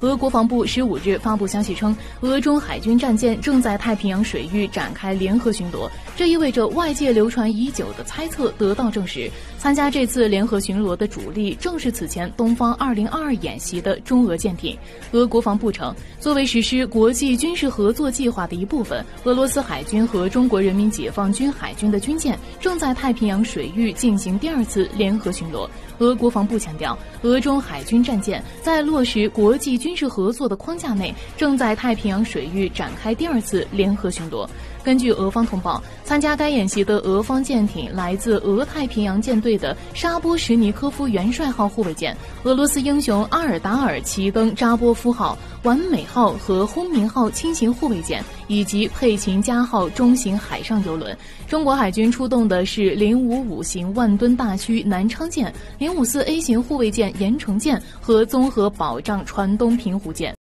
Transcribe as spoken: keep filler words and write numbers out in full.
俄国防部十五日发布消息称，俄中海军战舰正在太平洋水域展开联合巡逻，这意味着外界流传已久的猜测得到证实。参加这次联合巡逻的主力正是此前东方二零二二演习的中俄舰艇。俄国防部称，作为实施国际军事合作计划的一部分，俄罗斯海军和中国人民解放军海军的军舰正在太平洋水域进行第二次联合巡逻。俄国防部强调，俄中海军战舰在落实国际军事合作的框架内，正在太平洋水域展开第二次联合巡逻。根据俄方通报，参加该演习的俄方舰艇来自俄太平洋舰队的沙波什尼科夫元帅号护卫舰、俄罗斯英雄阿尔达尔齐登扎波夫号、完美号和轰鸣号轻型护卫舰，以及佩琴加号中型海上油轮。中国海军出动的是零五五型万吨大驱南昌舰、零五四 A 型护卫舰盐城舰和综合保障船东平湖舰。